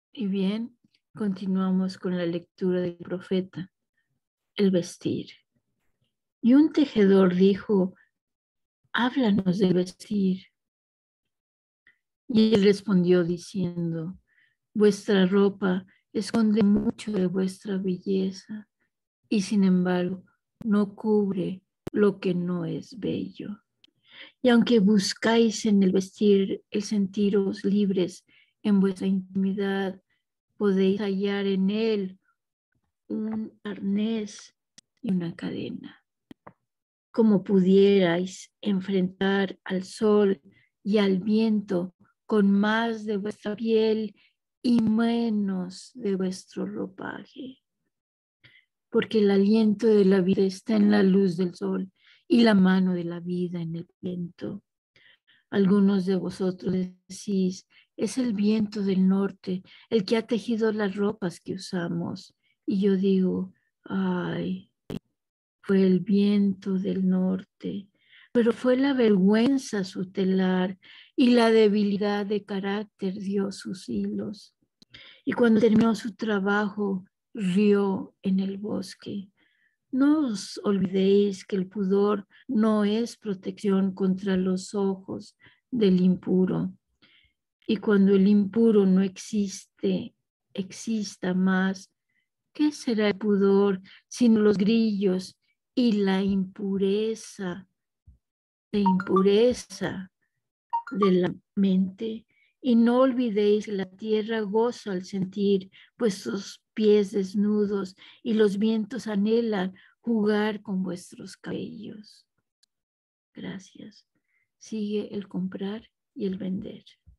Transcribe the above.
Y bien, continuamos con la lectura del profeta, el vestir. Y un tejedor dijo, háblanos del vestir. Y él respondió diciendo, vuestra ropa esconde mucho de vuestra belleza y sin embargo no cubre lo que no es bello. Y aunque buscáis en el vestir el sentiros libres en vuestra intimidad, podéis hallar en él un arnés y una cadena. Como pudierais enfrentar al sol y al viento con más de vuestra piel y menos de vuestro ropaje. Porque el aliento de la vida está en la luz del sol y la mano de la vida en el viento. Algunos de vosotros decís, es el viento del norte el que ha tejido las ropas que usamos. Y yo digo, ay, fue el viento del norte, pero fue la vergüenza su telar y la debilidad de carácter dio sus hilos. Y cuando terminó su trabajo, rió en el bosque. No os olvidéis que el pudor no es protección contra los ojos del impuro. Y cuando el impuro no exista más, ¿qué será el pudor sino los grillos y la impureza de la mente? Y no olvidéis que la tierra goza al sentir vuestros pies desnudos y los vientos anhelan jugar con vuestros cabellos. Gracias. Sigue el comprar y el vender.